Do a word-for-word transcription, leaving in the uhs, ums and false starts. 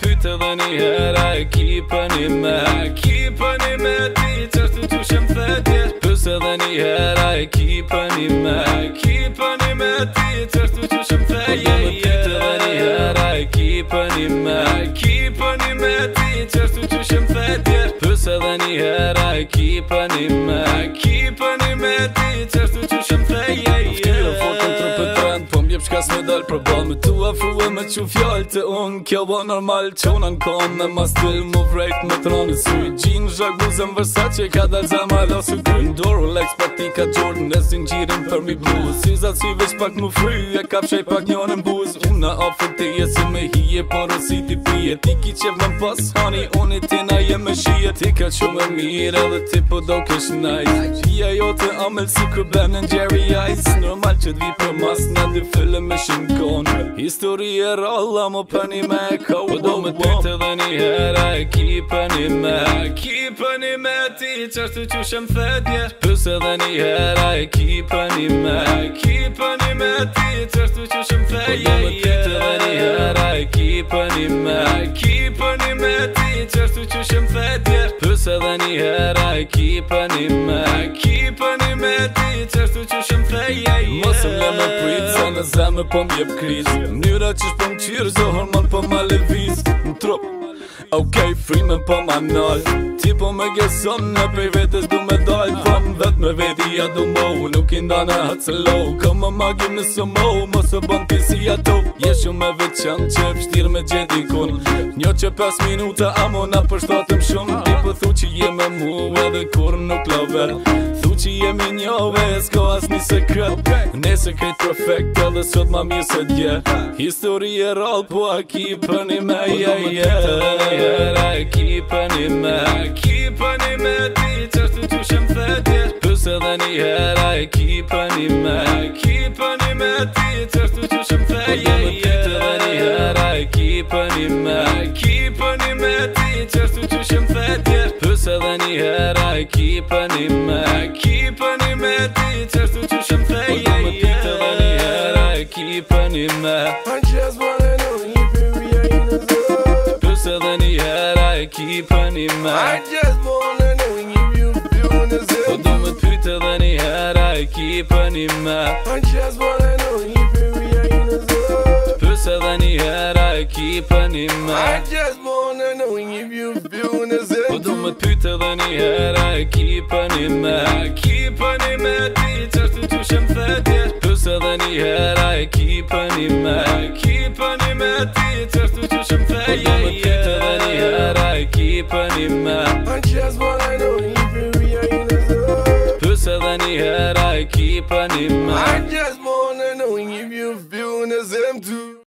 pyte dhe një hera e kipën i me Kipën i me ti qashtu që shem thetje Pyse dhe një hera e kipën i me Kipën i me ti qashtu që shem thetje Pyte dhe një hera e kipën i me Kipën i me ti qashtu që shem thetje Pyse dhe një hera e kipën i me Kipën i me ti qashtu që shem thetje Shkira fotën trupet rend po m'jep shka s'me dal problem Me tu afru e me që fjall të unë Kjo bo normal që unë ankon Me ma stil mu vrejt me tronë Sy gjinë zhak buzën Versace Ka dal zama la su kry Ndor Rolex patika Jordan E zinjirin për mi bluz Syzat si veç pak mu fry E kap shej pak njën e mbuz Unë ofër të jesi me hije Por o si ti pije Ti ki qef në pas hani Unë i tina je me shije Ti ka shumë e mire Dhe ti po do kesh nice Pia jo të amel si kur Ben and Jerry Ice Normal që t'vi për mas Në dy fillë me shinkon Histori e rolla mo për një me Ko do me tyte dhe një hera E kipën i me Kipën i me ti qashtu që shem thetje Pyse dhe një hera E kipën i me Kipën i me ti qashtu që shem thetje Po do me tyte dhe një hera E kipën i me Kipën i me ti qashtu që shem thetje Pyse dhe një hera E kipën i me Kipën i me ti qashtu që shem thetje Mosëm le me prit se në zeme po m'jep kriz Mnyra që shpo m'qirë zë hormon po ma leviz Në trup Okej, frime po ma nal Ti po me geson në prej vetës du me dal Po më vet me veti ja du mo Nuk i nda në hatë se low Ka më magim në së mo Mos e bon ti si ato Jeshu me veçan që pështir me gjedi kun Njo që pas minuta amo na përshtatëm shumë Ti po thu që je me mu edhe kur nuk love Thu që jemi njove s'ko as një sekret Ne sekret perfekt edhe sot ma mirë se dje Histori e rall po a kipën i me yeah, yeah. Hera e kipën i me Kipën i me ti qashtu që shem thetje Pyse dhe një hera e kipën i me Kipën i me ti qashtu që shem thetje Pyte dhe një hera e kipën i me Kipën i me ti qashtu që shem thetje Pyse dhe një hera e kipën i me Kipën i me ti qashtu që shem thetje Pyte dhe një hera e kipën i me I just wanna know if you really in the zone Pyse dhe një hera e kipën i me I just wanna know if you feel the Po same du me pyte dhe një hera e kipën i me I just wanna know if you really in the zone Pyse dhe një hera e kipën i me I just wanna know if you feel the same Po du me pyte dhe një hera e kipën i me Kipën i me ti qashtu që shem thetje Pyse dhe një hera e kipën i me Kipën i me ti qashtu që shem thetje Po du me pyte dhe një hera e kipën i me I just wanna know if you really in the zone Pyse dhe një hera e kipën i me I just wanna know if you feel the same too